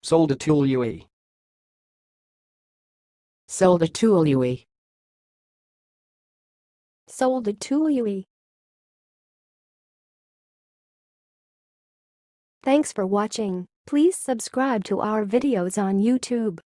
Soldatului. Soldatului. Soldatului. Thanks for watching. Please subscribe to our videos on YouTube.